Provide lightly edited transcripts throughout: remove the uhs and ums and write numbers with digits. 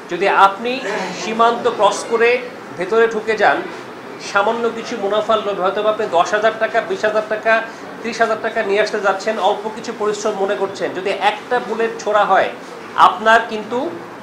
যদি আপনি সীমান্ত ক্রস করে ভেতরে ঢুকে যান, সামান্য কিছু মুনাফার লোভে হয়তো আপনি 10,000 টাকা, 20,000 টাকা, 30,000 টাকা নিয়ে আসতে যাচ্ছেন, অল্প কিছু পরিশ্রম মনে করছেন, যদি একটা বুলেট ছোড়া হয় আপনার কিন্তু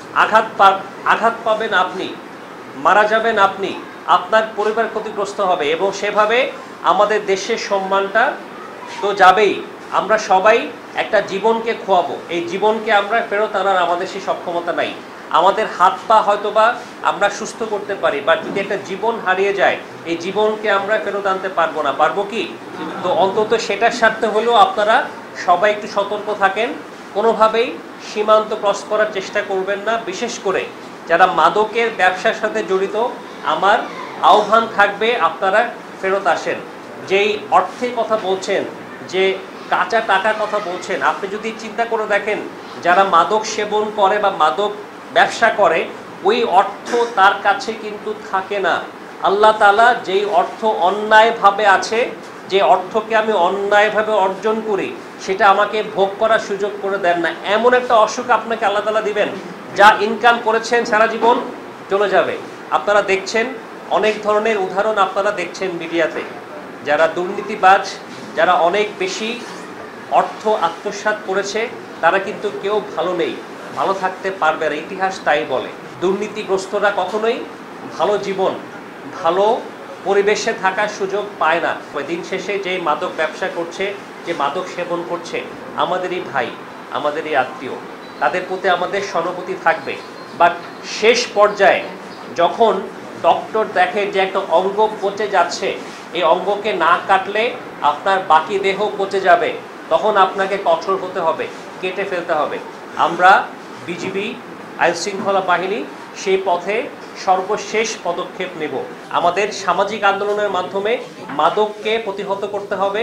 আঘাত পাবেন আপনি, মারা যাবেন আপনি, আপনার পরিবার ক্ষতিগ্রস্ত হবে, এবং সেভাবে আমাদের দেশের সম্মানটা তো যাবেই। আমরা সবাই একটা জীবনকে খোয়াবো, এই জীবনকে আমরা ফেরত আনার আমাদের সেই সক্ষমতা নাই। আমাদের হাত পা হয়তোবা আমরা সুস্থ করতে পারি, বাট যদি একটা জীবন হারিয়ে যায় এই জীবনকে আমরা ফেরত আনতে পারবো না। পারবো কি? তো অন্তত সেটার স্বার্থে হলেও আপনারা সবাই একটু সতর্ক থাকেন, কোনোভাবেই সীমান্ত ক্রস করার চেষ্টা করবেন না। বিশেষ করে যারা মাদকের ব্যবসার সাথে জড়িত, আমার আহ্বান থাকবে আপনারা ফেরত আসেন। যেই অর্থের কথা বলছেন, যে কাঁচা টাকার কথা বলছেন, আপনি যদি চিন্তা করে দেখেন যারা মাদক সেবন করে বা মাদক ব্যবসা করে, ওই অর্থ তার কাছে কিন্তু থাকে না। আল্লাহ তাআলা যেই অর্থ অন্যায়ভাবে আছে, যে অর্থকে আমি অন্যায়ভাবে অর্জন করি, সেটা আমাকে ভোগ করার সুযোগ করে দেন না। এমন একটা অসুখ আপনাকে আল্লাহ তাআলা দিবেন, যা ইনকাম করেছেন সারা জীবন চলে যাবে। আপনারা দেখছেন অনেক ধরনের উদাহরণ, আপনারা দেখছেন মিডিয়াতে, যারা দুর্নীতিবাজ, যারা অনেক বেশি অর্থ আত্মসাৎ করেছে, তারা কিন্তু কেউ ভালো নেই, ভালো থাকতে পারবে না। ইতিহাস তাই বলে। দুর্নীতিগ্রস্তরা কখনোই ভালো জীবন, ভালো পরিবেশে থাকার সুযোগ পায় না। দিন শেষে যে মাদক ব্যবসা করছে, যে মাদক সেবন করছে, আমাদেরই ভাই, আমাদেরই আত্মীয়, তাদের প্রতি আমাদের সহানুভূতি থাকবে। বাট শেষ পর্যায়ে যখন ডক্টর দেখে যে একটা অঙ্গ পচে যাচ্ছে, এই অঙ্গকে না কাটলে আপনার বাকি দেহ পচে যাবে, তখন আপনাকে কঠোর হতে হবে, কেটে ফেলতে হবে। আমরা বিজিবি, আইনশৃঙ্খলা বাহিনী সেই পথে সর্বশেষ পদক্ষেপ নেব। আমাদের সামাজিক আন্দোলনের মাধ্যমে মাদককে প্রতিহত করতে হবে,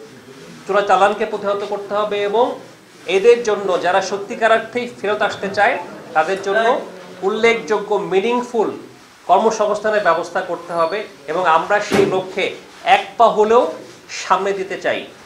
চোরাচালানকে প্রতিহত করতে হবে, এবং এদের জন্য যারা সত্যিকার অর্থেই ফেরত আসতে চায় তাদের জন্য উল্লেখযোগ্য মিনিংফুল কর্মসংস্থানের ব্যবস্থা করতে হবে, এবং আমরা সেই লক্ষ্যে এক পা হলেও সামনে দিতে চাই।